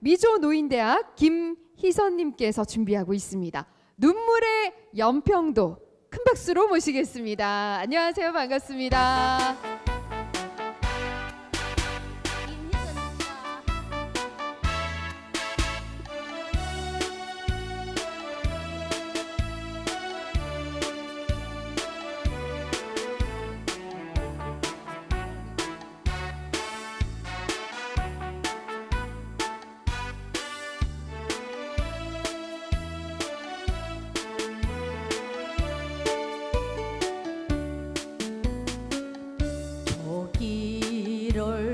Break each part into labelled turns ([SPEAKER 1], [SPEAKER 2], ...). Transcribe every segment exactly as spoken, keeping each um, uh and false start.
[SPEAKER 1] 미조노인대학 김희선님께서 준비하고 있습니다. 눈물의 연평도 큰 박수로 모시겠습니다. 안녕하세요. 반갑습니다.
[SPEAKER 2] 길을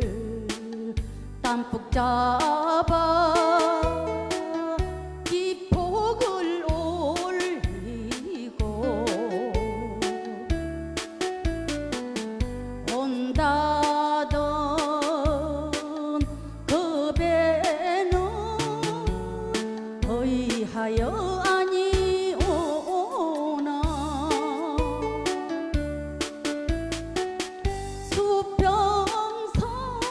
[SPEAKER 2] 땀뿍 잡아 기폭을 올리고 온다던 그 배는 의하여 아니 오나 수평선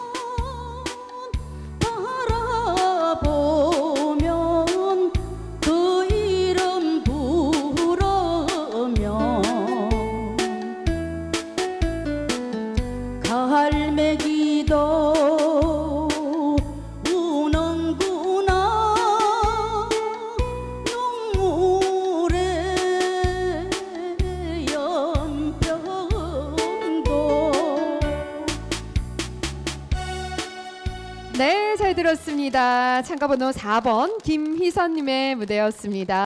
[SPEAKER 2] 바라보면 그 이름 부르면 갈매기도 우는구나 눈물의 연평도.
[SPEAKER 1] 네, 잘 들었습니다. 참가번호 사 번 김희선님의 무대였습니다.